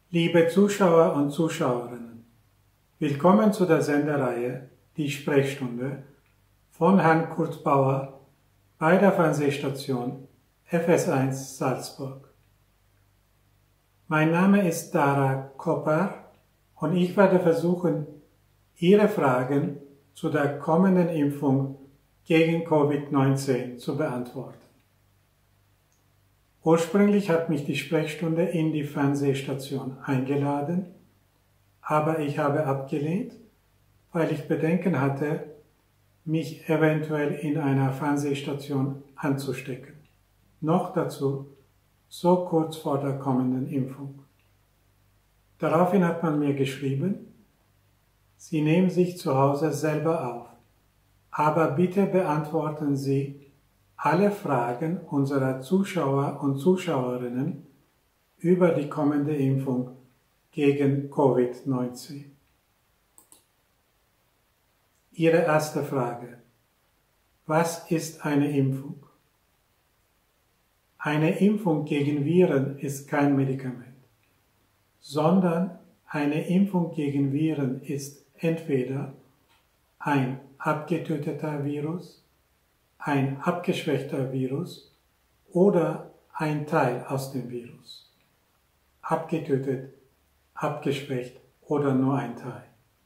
Liebe Zuschauer und Zuschauerinnen, willkommen zu der Sendereihe Die Sprechstunde von Herrn Kurt Bauer bei der Fernsehstation FS1 Salzburg. Mein Name ist Dara Kopper und ich werde versuchen, Ihre Fragen zu der kommenden Impfung gegen Covid-19 zu beantworten. Ursprünglich hat mich die Sprechstunde in die Fernsehstation eingeladen, aber ich habe abgelehnt, weil ich Bedenken hatte, mich eventuell in einer Fernsehstation anzustecken. Noch dazu so kurz vor der kommenden Impfung. Daraufhin hat man mir geschrieben, Sie nehmen sich zu Hause selber auf, aber bitte beantworten Sie alle Fragen unserer Zuschauer und Zuschauerinnen über die kommende Impfung gegen Covid-19. Ihre erste Frage: Was ist eine Impfung? Eine Impfung gegen Viren ist kein Medikament, sondern eine Impfung gegen Viren ist entweder ein abgetöteter Virus, ein abgeschwächter Virus oder ein Teil aus dem Virus. Abgetötet, abgeschwächt oder nur ein Teil.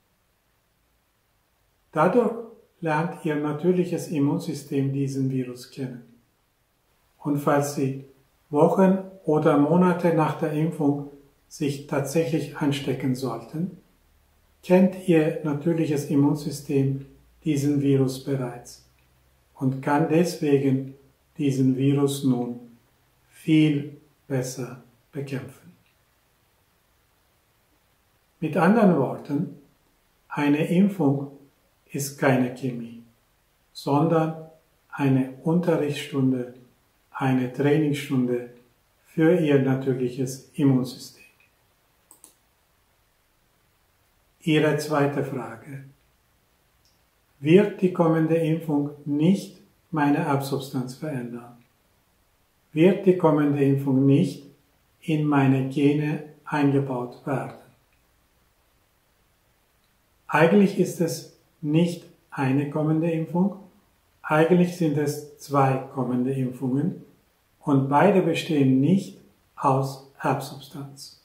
Dadurch lernt Ihr natürliches Immunsystem diesen Virus kennen. Und falls Sie Wochen oder Monate nach der Impfung sich tatsächlich anstecken sollten, kennt Ihr natürliches Immunsystem diesen Virus bereits und kann deswegen diesen Virus nun viel besser bekämpfen. Mit anderen Worten, eine Impfung ist keine Chemie, sondern eine Unterrichtsstunde, eine Trainingsstunde für Ihr natürliches Immunsystem. Ihre zweite Frage: Wird die kommende Impfung nicht meine Erbsubstanz verändern? Wird die kommende Impfung nicht in meine Gene eingebaut werden? Eigentlich ist es nicht eine kommende Impfung, eigentlich sind es zwei kommende Impfungen und beide bestehen nicht aus Erbsubstanz.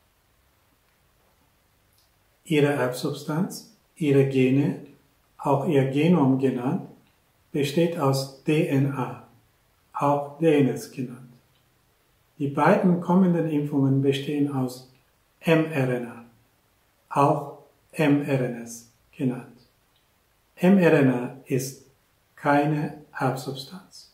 Ihre Erbsubstanz, Ihre Gene, auch Ihr Genom genannt, besteht aus DNA, auch DNS genannt. Die beiden kommenden Impfungen bestehen aus mRNA, auch mRNS genannt. mRNA ist keine Erbsubstanz.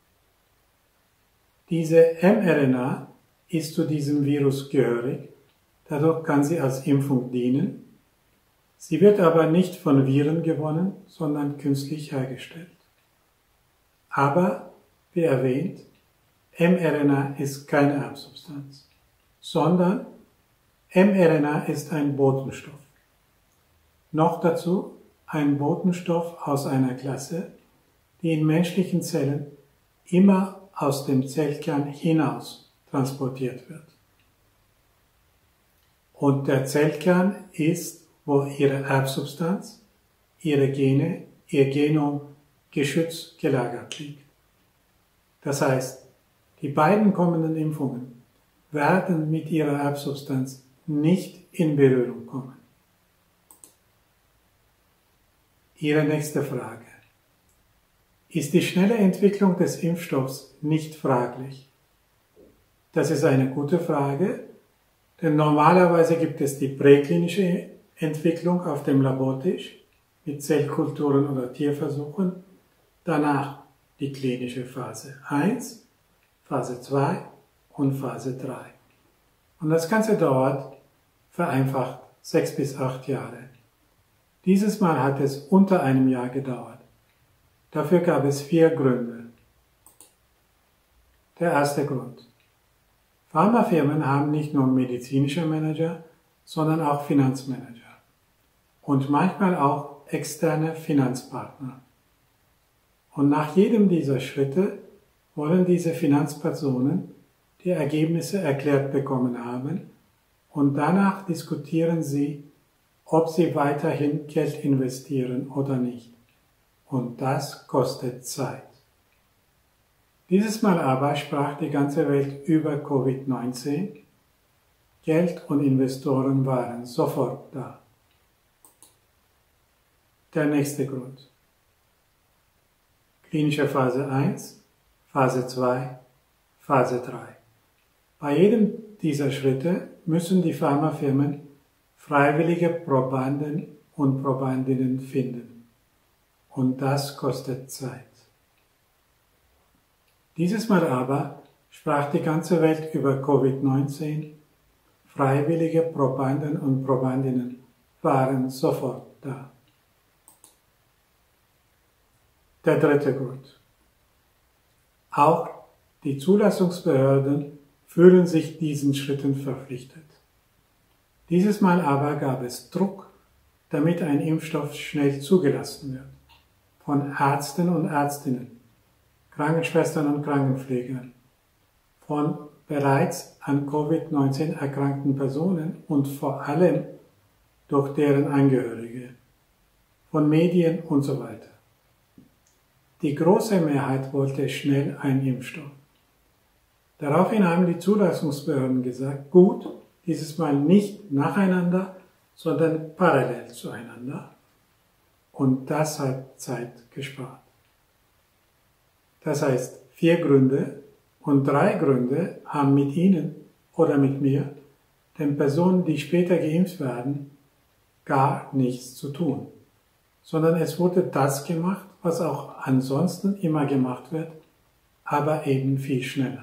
Diese mRNA ist zu diesem Virus gehörig, dadurch kann sie als Impfung dienen. Sie wird aber nicht von Viren gewonnen, sondern künstlich hergestellt. Aber, wie erwähnt, mRNA ist keine Erbsubstanz, sondern mRNA ist ein Botenstoff. Noch dazu ein Botenstoff aus einer Klasse, die in menschlichen Zellen immer aus dem Zellkern hinaus transportiert wird. Und der Zellkern ist, wo Ihre Erbsubstanz, Ihre Gene, Ihr Genom geschützt gelagert liegt. Das heißt, die beiden kommenden Impfungen werden mit Ihrer Erbsubstanz nicht in Berührung kommen. Ihre nächste Frage: Ist die schnelle Entwicklung des Impfstoffs nicht fraglich? Das ist eine gute Frage, denn normalerweise gibt es die präklinische Entwicklung auf dem Labortisch mit Zellkulturen oder Tierversuchen, danach die klinische Phase 1, Phase 2 und Phase 3. Und das Ganze dauert vereinfacht 6 bis 8 Jahre. Dieses Mal hat es unter einem Jahr gedauert. Dafür gab es 4 Gründe. Der erste Grund: Pharmafirmen haben nicht nur medizinische Manager, sondern auch Finanzmanager und manchmal auch externe Finanzpartner. Und nach jedem dieser Schritte wollen diese Finanzpersonen die Ergebnisse erklärt bekommen haben und danach diskutieren sie, ob sie weiterhin Geld investieren oder nicht. Und das kostet Zeit. Dieses Mal aber sprach die ganze Welt über Covid-19. Geld und Investoren waren sofort da. Der nächste Grund. Klinische Phase 1, Phase 2, Phase 3. Bei jedem dieser Schritte müssen die Pharmafirmen freiwillige Probanden und Probandinnen finden. Und das kostet Zeit. Dieses Mal aber sprach die ganze Welt über Covid-19. Freiwillige Probanden und Probandinnen waren sofort da. Der dritte Grund. Auch die Zulassungsbehörden fühlen sich diesen Schritten verpflichtet. Dieses Mal aber gab es Druck, damit ein Impfstoff schnell zugelassen wird. Von Ärzten und Ärztinnen, Krankenschwestern und Krankenpflegern, von bereits an Covid-19 erkrankten Personen und vor allem durch deren Angehörige, von Medien und so weiter. Die große Mehrheit wollte schnell einen Impfstoff. Daraufhin haben die Zulassungsbehörden gesagt, gut, dieses Mal nicht nacheinander, sondern parallel zueinander. Und das hat Zeit gespart. Das heißt, 4 Gründe und 3 Gründe haben mit Ihnen oder mit mir, den Personen, die später geimpft werden, gar nichts zu tun, sondern es wurde das gemacht, was auch ansonsten immer gemacht wird, aber eben viel schneller.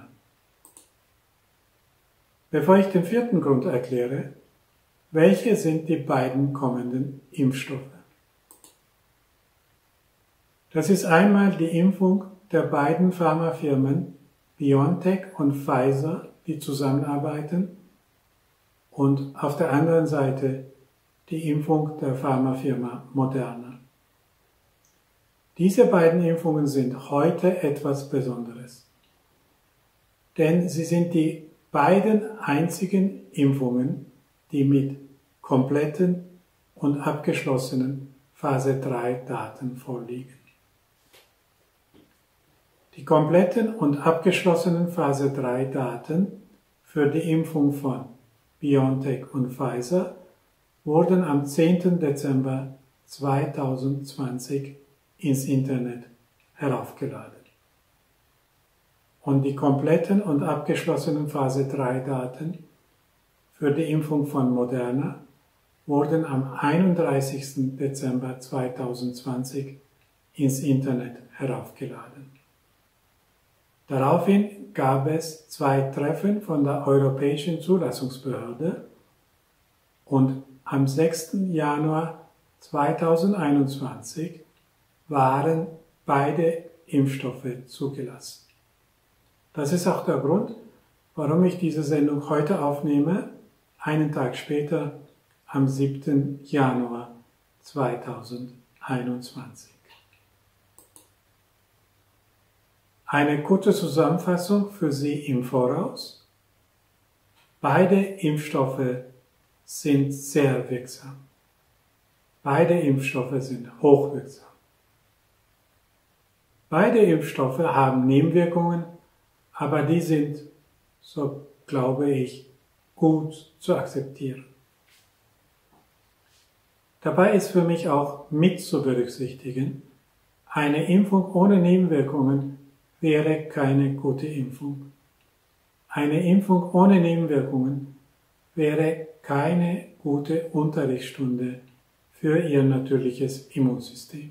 Bevor ich den 4. Grund erkläre, welche sind die beiden kommenden Impfstoffe? Das ist einmal die Impfung der beiden Pharmafirmen BioNTech und Pfizer, die zusammenarbeiten, und auf der anderen Seite die Impfung der Pharmafirma Moderna. Diese beiden Impfungen sind heute etwas Besonderes, denn sie sind die beiden einzigen Impfungen, die mit kompletten und abgeschlossenen Phase 3 Daten vorliegen. Die kompletten und abgeschlossenen Phase 3 Daten für die Impfung von BioNTech und Pfizer wurden am 10. Dezember 2020 ins Internet heraufgeladen. Und die kompletten und abgeschlossenen Phase 3 Daten für die Impfung von Moderna wurden am 31. Dezember 2020 ins Internet heraufgeladen. Daraufhin gab es 2 Treffen von der Europäischen Zulassungsbehörde und am 6. Januar 2021 waren beide Impfstoffe zugelassen. Das ist auch der Grund, warum ich diese Sendung heute aufnehme, einen Tag später, am 7. Januar 2021. Eine kurze Zusammenfassung für Sie im Voraus. Beide Impfstoffe sind sehr wirksam. Beide Impfstoffe sind hochwirksam. Beide Impfstoffe haben Nebenwirkungen, aber die sind, so glaube ich, gut zu akzeptieren. Dabei ist für mich auch mit zu berücksichtigen, eine Impfung ohne Nebenwirkungen wäre keine gute Impfung. Eine Impfung ohne Nebenwirkungen wäre keine gute Unterrichtsstunde für Ihr natürliches Immunsystem.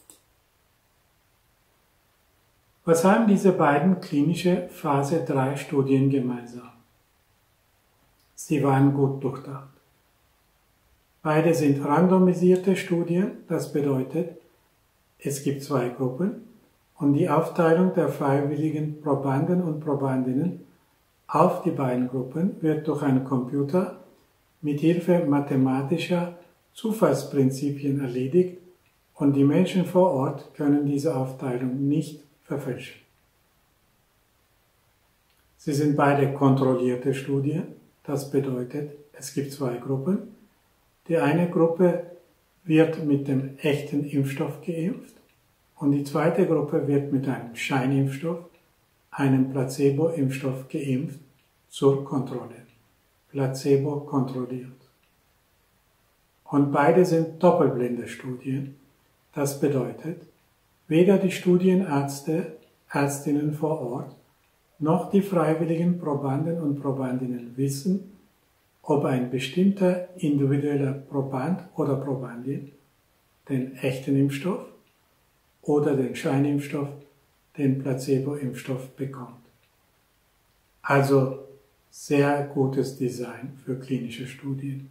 Was haben diese beiden klinische Phase 3 Studien gemeinsam? Sie waren gut durchdacht. Beide sind randomisierte Studien, das bedeutet, es gibt 2 Gruppen und die Aufteilung der freiwilligen Probanden und Probandinnen auf die beiden Gruppen wird durch einen Computer mit Hilfe mathematischer Zufallsprinzipien erledigt und die Menschen vor Ort können diese Aufteilung nicht verfälschen. Sie sind beide kontrollierte Studien, Das bedeutet, es gibt zwei Gruppen. Die eine Gruppe wird mit dem echten Impfstoff geimpft und die zweite Gruppe wird mit einem Scheinimpfstoff, einem Placebo-Impfstoff geimpft zur Kontrolle. Placebo kontrolliert. Und beide sind doppelblinde Studien. Das bedeutet, weder die Studienärzte, Ärztinnen vor Ort, noch die freiwilligen Probanden und Probandinnen wissen, ob ein bestimmter individueller Proband oder Probandin den echten Impfstoff oder den Scheinimpfstoff, den Placebo-Impfstoff bekommt. Also sehr gutes Design für klinische Studien.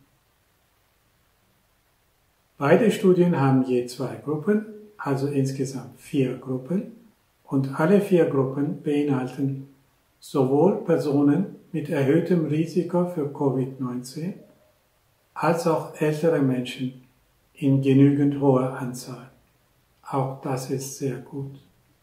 Beide Studien haben je zwei Gruppen, also insgesamt 4 Gruppen, und alle 4 Gruppen beinhalten sowohl Personen mit erhöhtem Risiko für Covid-19 als auch ältere Menschen in genügend hoher Anzahl. Auch das ist sehr gut.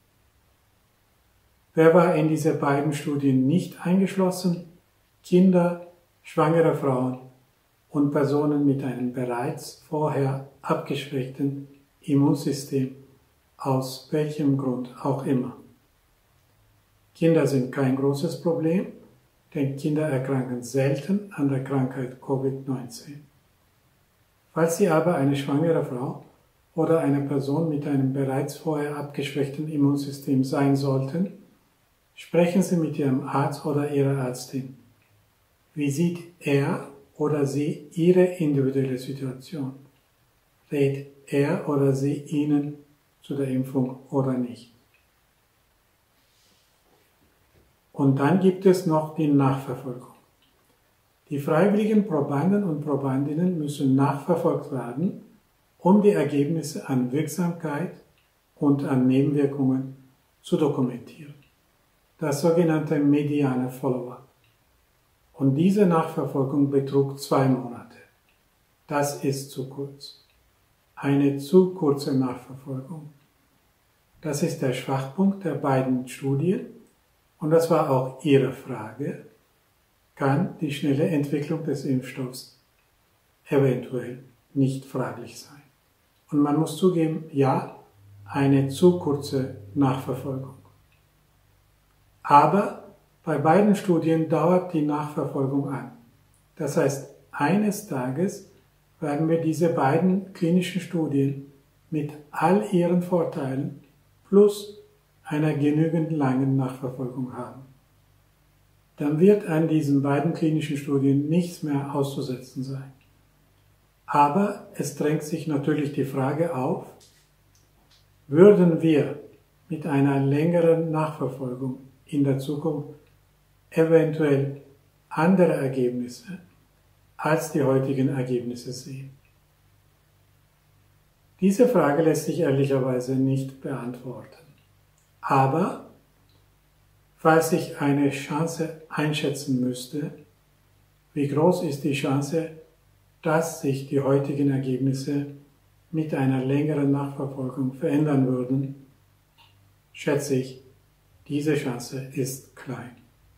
Wer war in diese beiden Studien nicht eingeschlossen? Kinder, schwangere Frauen und Personen mit einem bereits vorher abgeschwächten Immunsystem, aus welchem Grund auch immer. Kinder sind kein großes Problem, denn Kinder erkranken selten an der Krankheit Covid-19. Falls Sie aber eine schwangere Frau oder eine Person mit einem bereits vorher abgeschwächten Immunsystem sein sollten, sprechen Sie mit Ihrem Arzt oder Ihrer Ärztin. Wie sieht er oder sie Ihre individuelle Situation? Rät er oder sie Ihnen zu der Impfung oder nicht? Und dann gibt es noch die Nachverfolgung. Die freiwilligen Probanden und Probandinnen müssen nachverfolgt werden, um die Ergebnisse an Wirksamkeit und an Nebenwirkungen zu dokumentieren. Das sogenannte mediane Follow-up. Und diese Nachverfolgung betrug 2 Monate. Das ist zu kurz. Eine zu kurze Nachverfolgung. Das ist der Schwachpunkt der beiden Studien und das war auch Ihre Frage. Kann die schnelle Entwicklung des Impfstoffs eventuell nicht fraglich sein? Und man muss zugeben, ja, eine zu kurze Nachverfolgung. Aber bei beiden Studien dauert die Nachverfolgung an. Das heißt, eines Tages werden wir diese beiden klinischen Studien mit all ihren Vorteilen plus einer genügend langen Nachverfolgung haben. Dann wird an diesen beiden klinischen Studien nichts mehr auszusetzen sein. Aber es drängt sich natürlich die Frage auf, würden wir mit einer längeren Nachverfolgung in der Zukunft eventuell andere Ergebnisse als die heutigen Ergebnisse sehen? Diese Frage lässt sich ehrlicherweise nicht beantworten. Aber falls ich eine Chance einschätzen müsste, wie groß ist die Chance, dass sich die heutigen Ergebnisse mit einer längeren Nachverfolgung verändern würden, schätze ich, diese Chance ist klein.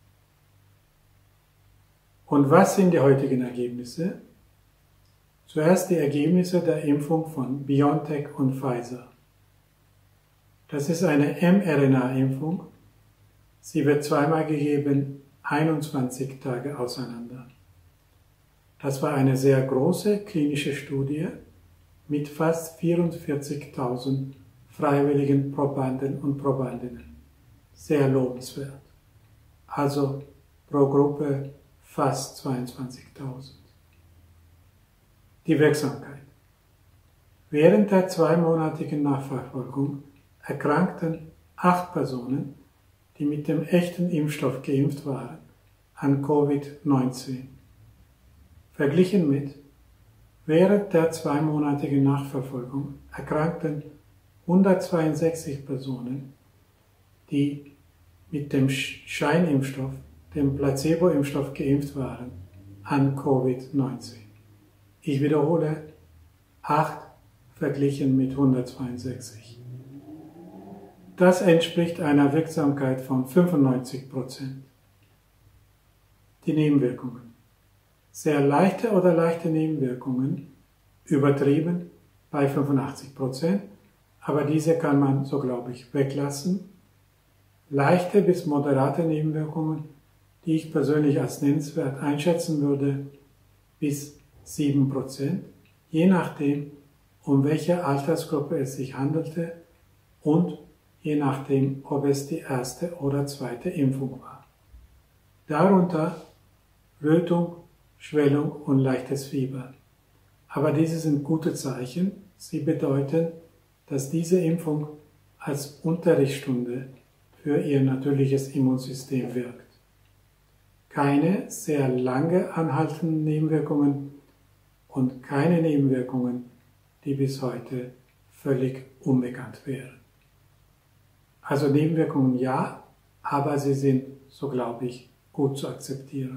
Und was sind die heutigen Ergebnisse? Zuerst die Ergebnisse der Impfung von BioNTech und Pfizer. Das ist eine mRNA-Impfung. Sie wird zweimal gegeben, 21 Tage auseinander. Das war eine sehr große klinische Studie mit fast 44.000 freiwilligen Probanden und Probandinnen. Sehr lobenswert. Also pro Gruppe fast 22.000. Die Wirksamkeit. Während der 2-monatigen Nachverfolgung erkrankten 8 Personen, die mit dem echten Impfstoff geimpft waren, an Covid-19. Verglichen mit, während der 2-monatigen Nachverfolgung erkrankten 162 Personen, die mit dem Scheinimpfstoff, dem Placebo-Impfstoff geimpft waren, an Covid-19. Ich wiederhole, 8 verglichen mit 162. Das entspricht einer Wirksamkeit von 95%. Die Nebenwirkungen. sehr leichte oder leichte Nebenwirkungen, übertrieben bei 85%, aber diese kann man, so glaube ich, weglassen. Leichte bis moderate Nebenwirkungen, die ich persönlich als nennenswert einschätzen würde, bis 7%, je nachdem, um welche Altersgruppe es sich handelte und je nachdem, ob es die erste oder zweite Impfung war. Darunter Rötung, Schwellung und leichtes Fieber. Aber diese sind gute Zeichen. Sie bedeuten, dass diese Impfung als Unterrichtsstunde für ihr natürliches Immunsystem wirkt. Keine sehr lange anhaltenden Nebenwirkungen und keine Nebenwirkungen, die bis heute völlig unbekannt wären. Also Nebenwirkungen ja, aber sie sind, so glaube ich, gut zu akzeptieren.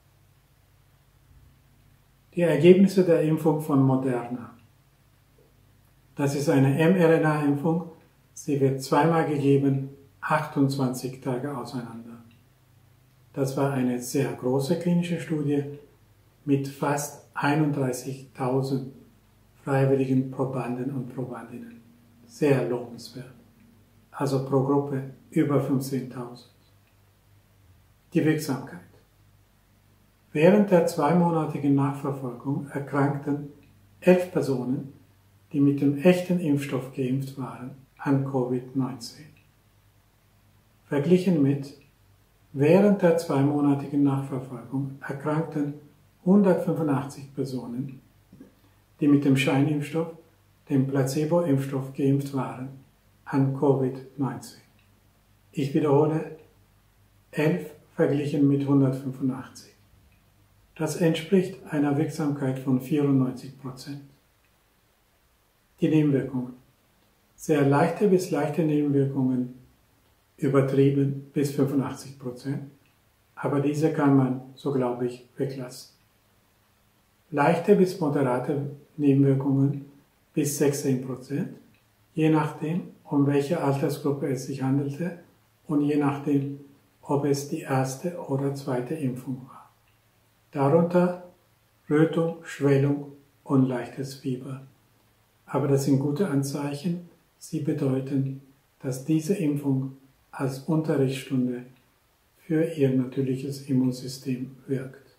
Die Ergebnisse der Impfung von Moderna. Das ist eine mRNA-Impfung. Sie wird zweimal gegeben, 28 Tage auseinander. Das war eine sehr große klinische Studie mit fast 31.000 freiwilligen Probanden und Probandinnen. Sehr lobenswert. Also pro Gruppe über 15.000. Die Wirksamkeit. Während der zweimonatigen Nachverfolgung erkrankten 11 Personen, die mit dem echten Impfstoff geimpft waren, an Covid-19. Verglichen mit während der zweimonatigen Nachverfolgung erkrankten 185 Personen, die mit dem Scheinimpfstoff, dem Placebo-Impfstoff geimpft waren, an Covid-19. Ich wiederhole, 11 verglichen mit 185. Das entspricht einer Wirksamkeit von 94%. Die Nebenwirkungen. Sehr leichte bis leichte Nebenwirkungen, übertrieben bis 85%, aber diese kann man, so glaube ich, weglassen. Leichte bis moderate Nebenwirkungen bis 16%, je nachdem, um welche Altersgruppe es sich handelte und je nachdem, ob es die erste oder zweite Impfung war. Darunter Rötung, Schwellung und leichtes Fieber. Aber das sind gute Anzeichen. Sie bedeuten, dass diese Impfung als Unterrichtsstunde für ihr natürliches Immunsystem wirkt.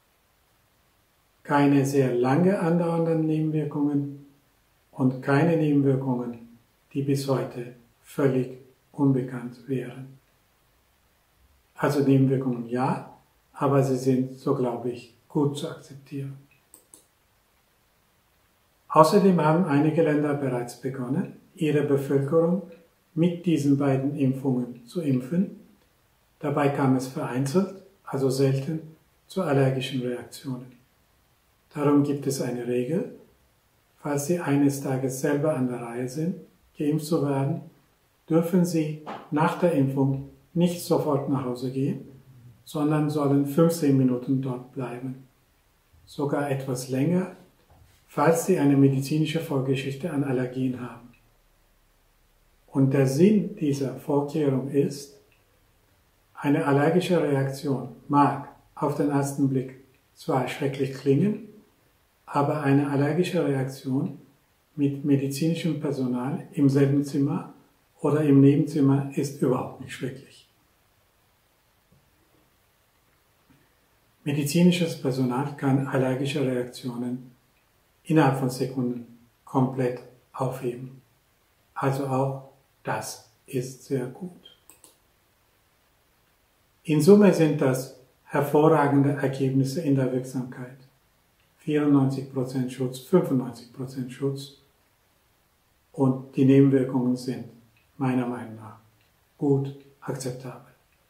Keine sehr lange andauernden Nebenwirkungen und keine Nebenwirkungen, die bis heute völlig unbekannt wären. Also Nebenwirkungen ja, aber sie sind, so glaube ich, gut zu akzeptieren. Außerdem haben einige Länder bereits begonnen, ihre Bevölkerung mit diesen beiden Impfungen zu impfen. Dabei kam es vereinzelt, also selten, zu allergischen Reaktionen. Darum gibt es eine Regel: Falls Sie eines Tages selber an der Reihe sind, geimpft zu werden, dürfen Sie nach der Impfung nicht sofort nach Hause gehen, sondern sollen 15 Minuten dort bleiben. Sogar etwas länger, falls Sie eine medizinische Vorgeschichte an Allergien haben. Und der Sinn dieser Vorkehrung ist, eine allergische Reaktion mag auf den ersten Blick zwar schrecklich klingen, aber eine allergische Reaktion mit medizinischem Personal im selben Zimmer oder im Nebenzimmer ist überhaupt nicht schrecklich. Medizinisches Personal kann allergische Reaktionen innerhalb von Sekunden komplett aufheben. Also auch das ist sehr gut. In Summe sind das hervorragende Ergebnisse in der Wirksamkeit. 94% Schutz, 95% Schutz und die Nebenwirkungen sind meiner Meinung nach gut akzeptabel.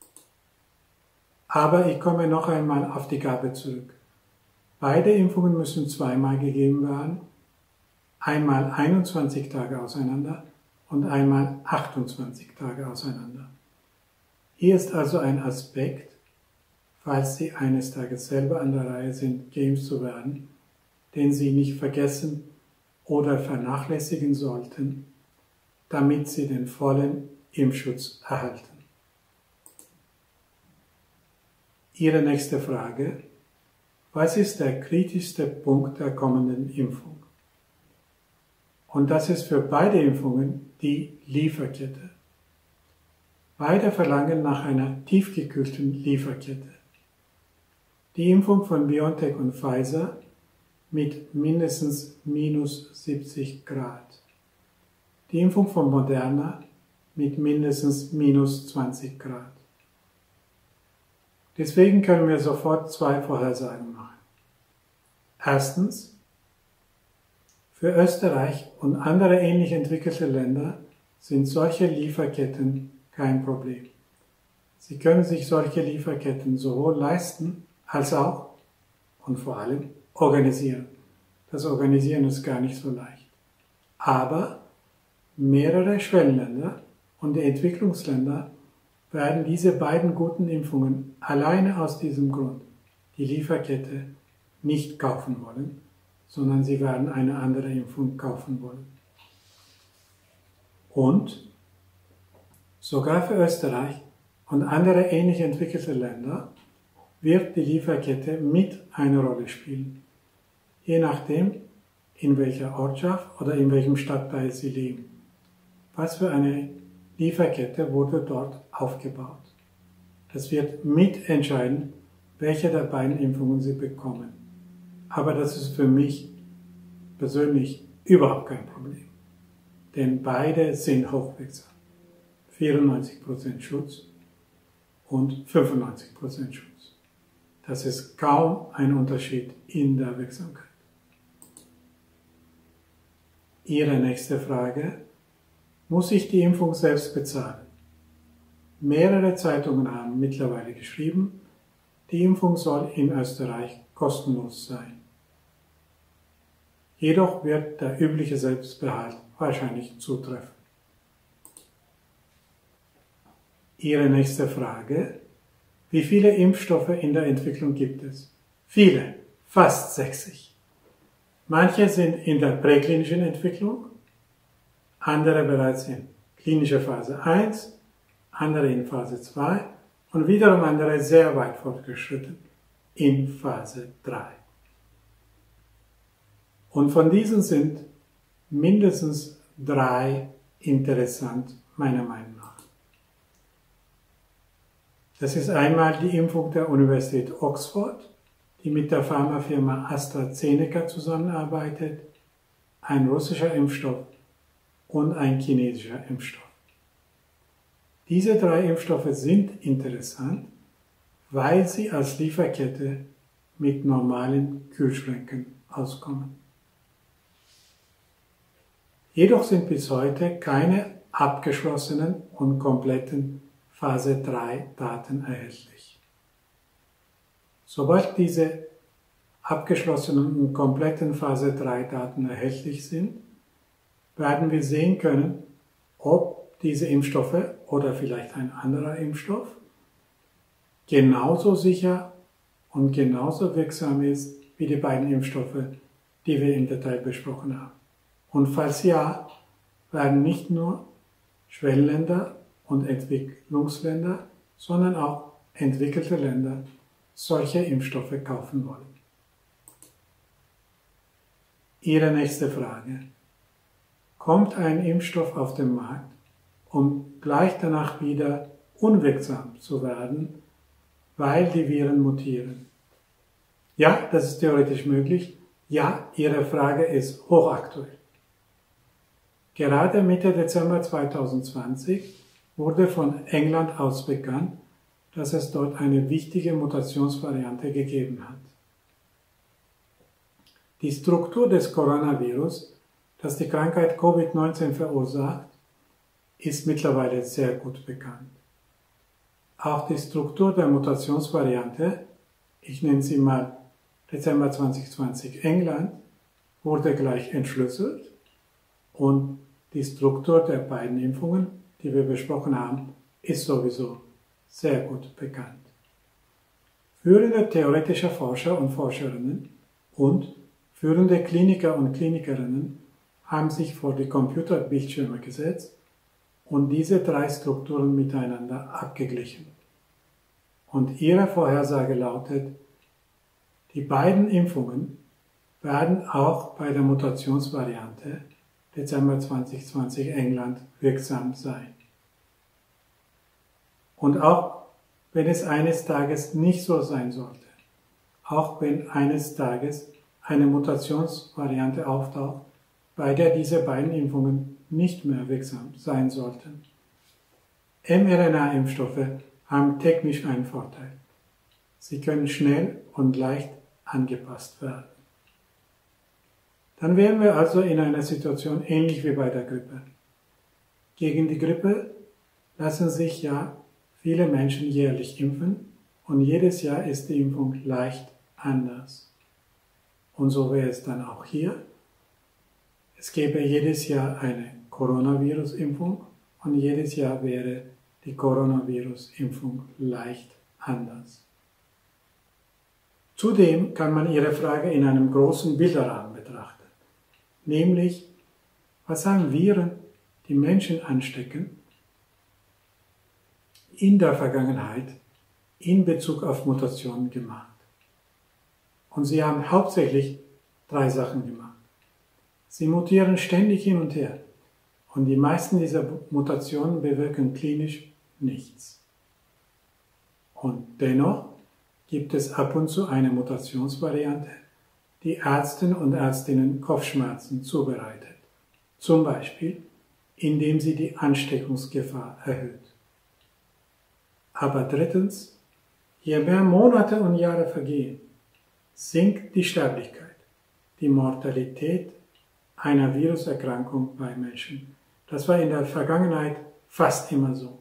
Aber ich komme noch einmal auf die Gabe zurück. Beide Impfungen müssen zweimal gegeben werden, einmal 21 Tage auseinander und einmal 28 Tage auseinander. Hier ist also ein Aspekt, falls Sie eines Tages selber an der Reihe sind, geimpft zu werden, den Sie nicht vergessen oder vernachlässigen sollten, damit Sie den vollen Impfschutz erhalten. Ihre nächste Frage: was ist der kritischste Punkt der kommenden Impfung? Und das ist für beide Impfungen die Lieferkette. Beide verlangen nach einer tiefgekühlten Lieferkette. Die Impfung von BioNTech und Pfizer mit mindestens minus 70 Grad. Die Impfung von Moderna mit mindestens minus 20 Grad. Deswegen können wir sofort zwei Vorhersagen machen. Erstens, für Österreich und andere ähnlich entwickelte Länder sind solche Lieferketten kein Problem. Sie können sich solche Lieferketten sowohl leisten als auch und vor allem organisieren. Das Organisieren ist gar nicht so leicht. Aber mehrere Schwellenländer und die Entwicklungsländer werden diese beiden guten Impfungen alleine aus diesem Grund, die Lieferkette, nicht kaufen wollen, sondern sie werden eine andere Impfung kaufen wollen. Und sogar für Österreich und andere ähnlich entwickelte Länder wird die Lieferkette mit eine Rolle spielen, je nachdem, in welcher Ortschaft oder in welchem Stadtteil sie leben. Was für eine Lieferkette wurde dort aufgebaut? Das wird mitentscheiden, welche der beiden Impfungen sie bekommen. Aber das ist für mich persönlich überhaupt kein Problem. Denn beide sind hochwirksam. 94% Schutz und 95% Schutz. Das ist kaum ein Unterschied in der Wirksamkeit. Ihre nächste Frage: Muss ich die Impfung selbst bezahlen? Mehrere Zeitungen haben mittlerweile geschrieben, die Impfung soll in Österreich kostenlos sein. Jedoch wird der übliche Selbstbehalt wahrscheinlich zutreffen. Ihre nächste Frage: Wie viele Impfstoffe in der Entwicklung gibt es? Viele, fast 60. Manche sind in der präklinischen Entwicklung, andere bereits in klinischer Phase 1, andere in Phase 2 und wiederum andere sehr weit fortgeschritten in Phase 3. Und von diesen sind mindestens 3 interessant, meiner Meinung nach. Das ist einmal die Impfung der Universität Oxford, die mit der Pharmafirma AstraZeneca zusammenarbeitet, ein russischer Impfstoff und ein chinesischer Impfstoff. Diese 3 Impfstoffe sind interessant, weil sie als Lieferkette mit normalen Kühlschränken auskommen. Jedoch sind bis heute keine abgeschlossenen und kompletten Phase 3 Daten erhältlich. Sobald diese abgeschlossenen und kompletten Phase 3 Daten erhältlich sind, werden wir sehen können, ob diese Impfstoffe oder vielleicht ein anderer Impfstoff genauso sicher und genauso wirksam ist wie die beiden Impfstoffe, die wir im Detail besprochen haben. Und falls ja, werden nicht nur Schwellenländer und Entwicklungsländer, sondern auch entwickelte Länder solche Impfstoffe kaufen wollen. Ihre nächste Frage: Kommt ein Impfstoff auf den Markt, um gleich danach wieder unwirksam zu werden, weil die Viren mutieren? Ja, das ist theoretisch möglich. Ja, Ihre Frage ist hochaktuell. Gerade Mitte Dezember 2020 wurde von England aus bekannt, dass es dort eine wichtige Mutationsvariante gegeben hat. Die Struktur des Coronavirus, das die Krankheit Covid-19 verursacht, ist mittlerweile sehr gut bekannt. Auch die Struktur der Mutationsvariante, ich nenne sie mal Dezember 2020 England, wurde gleich entschlüsselt und die Struktur der beiden Impfungen, die wir besprochen haben, ist sowieso sehr gut bekannt. Führende theoretische Forscher und Forscherinnen und führende Kliniker und Klinikerinnen haben sich vor die Computerbildschirme gesetzt und diese 3 Strukturen miteinander abgeglichen. Und ihre Vorhersage lautet, Die beiden Impfungen werden auch bei der Mutationsvariante Dezember 2020 England wirksam sein. Und auch wenn es eines Tages nicht so sein sollte, auch wenn eines Tages eine Mutationsvariante auftaucht, bei der diese beiden Impfungen nicht mehr wirksam sein sollten. mRNA-Impfstoffe haben technisch einen Vorteil. Sie können schnell und leicht angepasst werden. Dann wären wir also in einer Situation ähnlich wie bei der Grippe. Gegen die Grippe lassen sich ja viele Menschen jährlich impfen und jedes Jahr ist die Impfung leicht anders. Und so wäre es dann auch hier. Es gäbe jedes Jahr eine Coronavirus-Impfung und jedes Jahr wäre die Coronavirus-Impfung leicht anders. Zudem kann man Ihre Frage in einem großen Bilderrahmen betrachten, nämlich, was haben Viren, die Menschen anstecken, in der Vergangenheit in Bezug auf Mutationen gemacht. Und sie haben hauptsächlich 3 Sachen gemacht. Sie mutieren ständig hin und her und die meisten dieser Mutationen bewirken klinisch nichts. Und dennoch gibt es ab und zu eine Mutationsvariante, die Ärzten und Ärztinnen Kopfschmerzen zubereitet. Zum Beispiel, indem sie die Ansteckungsgefahr erhöht. Aber drittens, je mehr Monate und Jahre vergehen, sinkt die Sterblichkeit, die Mortalität einer Viruserkrankung bei Menschen. Das war in der Vergangenheit fast immer so.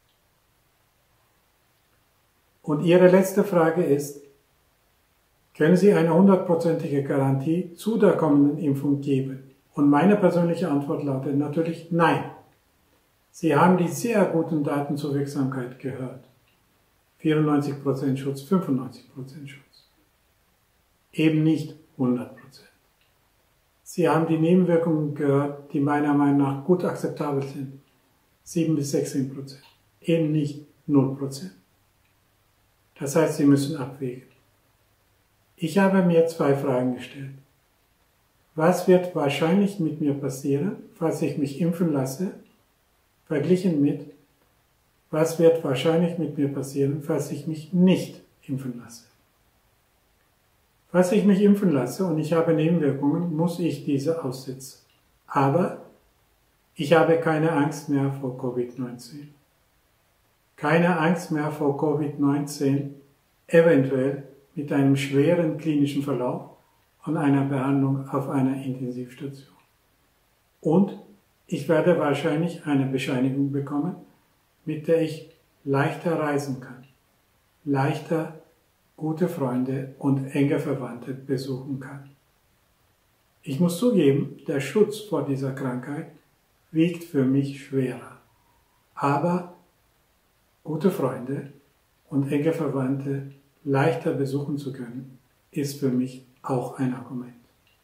Und Ihre letzte Frage ist, können Sie eine 100%ige Garantie zu der kommenden Impfung geben? Und meine persönliche Antwort lautet natürlich nein. Sie haben die sehr guten Daten zur Wirksamkeit gehört. 94% Schutz, 95% Schutz. Eben nicht 100%. Sie haben die Nebenwirkungen gehört, die meiner Meinung nach gut akzeptabel sind. 7 bis 16%. Eben nicht 0%. Das heißt, Sie müssen abwägen. Ich habe mir 2 Fragen gestellt. Was wird wahrscheinlich mit mir passieren, falls ich mich impfen lasse, verglichen mit, was wird wahrscheinlich mit mir passieren, falls ich mich nicht impfen lasse? Falls ich mich impfen lasse und ich habe Nebenwirkungen, muss ich diese aussitzen. Aber ich habe keine Angst mehr vor Covid-19. Keine Angst mehr vor Covid-19, eventuell mit einem schweren klinischen Verlauf und einer Behandlung auf einer Intensivstation. Und ich werde wahrscheinlich eine Bescheinigung bekommen, mit der ich leichter reisen kann, leichter gute Freunde und enge Verwandte besuchen kann. Ich muss zugeben, der Schutz vor dieser Krankheit wiegt für mich schwerer. Aber gute Freunde und enge Verwandte leichter besuchen zu können, ist für mich auch ein Argument.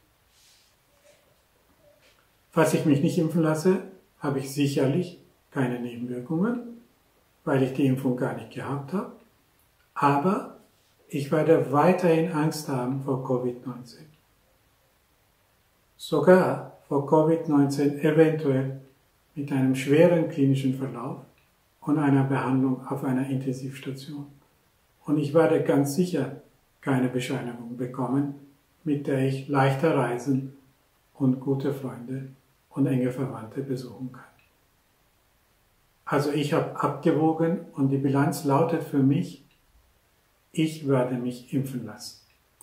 Falls ich mich nicht impfen lasse, habe ich sicherlich keine Nebenwirkungen, weil ich die Impfung gar nicht gehabt habe. Aber ich werde weiterhin Angst haben vor Covid-19. Sogar vor Covid-19 eventuell mit einem schweren klinischen Verlauf und einer Behandlung auf einer Intensivstation. Und ich werde ganz sicher keine Bescheinigung bekommen, mit der ich leichter reisen und gute Freunde und enge Verwandte besuchen kann. Also ich habe abgewogen und die Bilanz lautet für mich, ich werde mich impfen lassen.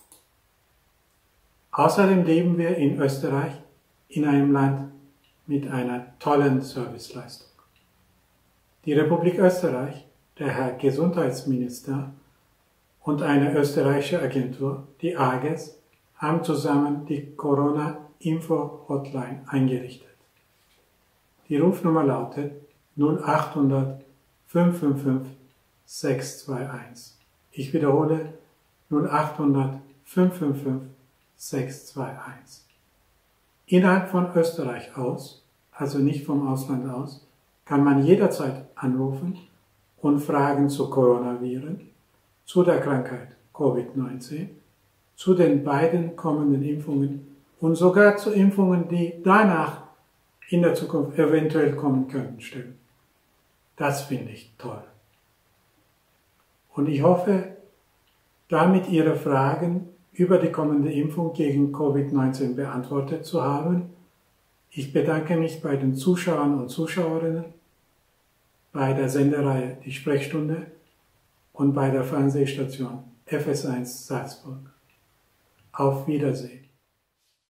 Außerdem leben wir in Österreich in einem Land mit einer tollen Serviceleistung. Die Republik Österreich, der Herr Gesundheitsminister und eine österreichische Agentur, die AGES, haben zusammen die Corona-Info-Hotline eingerichtet. Die Rufnummer lautet 0800 555 621. Ich wiederhole 0800 555 621. Innerhalb von Österreich aus, also nicht vom Ausland aus, kann man jederzeit anrufen und Fragen zu Coronaviren, zu der Krankheit Covid-19 zu den beiden kommenden Impfungen und sogar zu Impfungen, die danach in der Zukunft eventuell kommen könnten, stellen. Das finde ich toll. Und ich hoffe, damit Ihre Fragen über die kommende Impfung gegen Covid-19 beantwortet zu haben. Ich bedanke mich bei den Zuschauern und Zuschauerinnen, bei der Sendereihe Die Sprechstunde und bei der Fernsehstation FS1 Salzburg. Auf Wiedersehen.